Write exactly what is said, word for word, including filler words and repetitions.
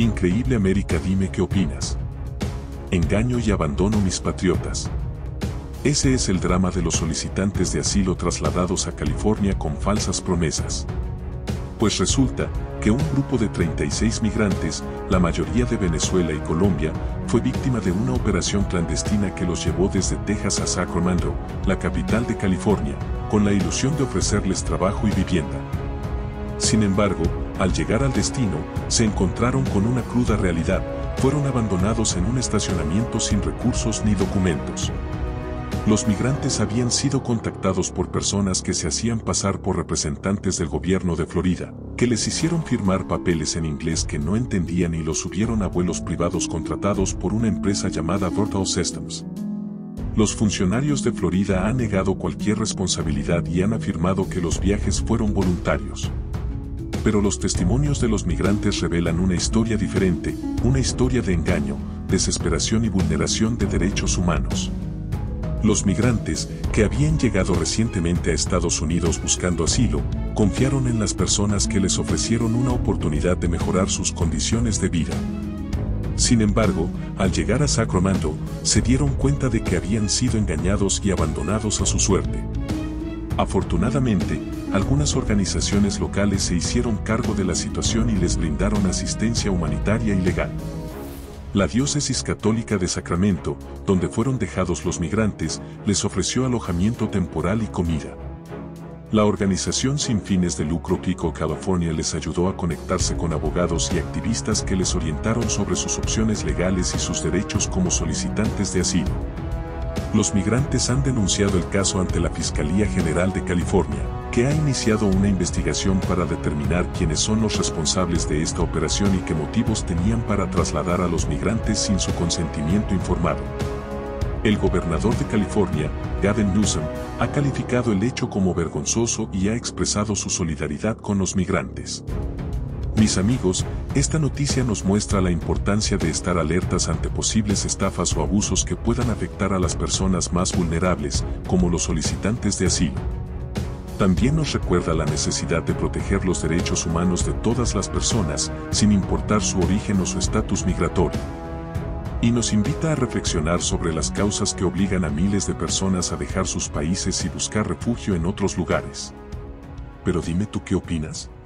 Increíble América, dime qué opinas. Engaño y abandono mis patriotas. Ese es el drama de los solicitantes de asilo trasladados a California con falsas promesas. Pues resulta que un grupo de treinta y seis migrantes, la mayoría de Venezuela y Colombia, fue víctima de una operación clandestina que los llevó desde Texas a Sacramento, la capital de California, con la ilusión de ofrecerles trabajo y vivienda. Sin embargo, al llegar al destino, se encontraron con una cruda realidad: fueron abandonados en un estacionamiento sin recursos ni documentos. Los migrantes habían sido contactados por personas que se hacían pasar por representantes del gobierno de Florida, que les hicieron firmar papeles en inglés que no entendían y los subieron a vuelos privados contratados por una empresa llamada Virtual Systems. Los funcionarios de Florida han negado cualquier responsabilidad y han afirmado que los viajes fueron voluntarios. Pero los testimonios de los migrantes revelan una historia diferente, una historia de engaño, desesperación y vulneración de derechos humanos. Los migrantes, que habían llegado recientemente a Estados Unidos buscando asilo, confiaron en las personas que les ofrecieron una oportunidad de mejorar sus condiciones de vida. Sin embargo, al llegar a Sacramento, se dieron cuenta de que habían sido engañados y abandonados a su suerte. Afortunadamente, algunas organizaciones locales se hicieron cargo de la situación y les brindaron asistencia humanitaria y legal. La Diócesis Católica de Sacramento, donde fueron dejados los migrantes, les ofreció alojamiento temporal y comida. La organización sin fines de lucro Pico California les ayudó a conectarse con abogados y activistas que les orientaron sobre sus opciones legales y sus derechos como solicitantes de asilo. Los migrantes han denunciado el caso ante la Fiscalía General de California, que ha iniciado una investigación para determinar quiénes son los responsables de esta operación y qué motivos tenían para trasladar a los migrantes sin su consentimiento informado. El gobernador de California, Gavin Newsom, ha calificado el hecho como vergonzoso y ha expresado su solidaridad con los migrantes. Mis amigos, esta noticia nos muestra la importancia de estar alertas ante posibles estafas o abusos que puedan afectar a las personas más vulnerables, como los solicitantes de asilo. También nos recuerda la necesidad de proteger los derechos humanos de todas las personas, sin importar su origen o su estatus migratorio. Y nos invita a reflexionar sobre las causas que obligan a miles de personas a dejar sus países y buscar refugio en otros lugares. Pero dime tú qué opinas.